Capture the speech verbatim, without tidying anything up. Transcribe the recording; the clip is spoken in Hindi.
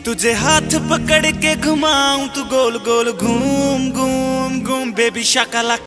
तुझे हाथ पकड़ के घुमाऊं तू गोल गोल घूम घूम घूम बेबी शाकाला।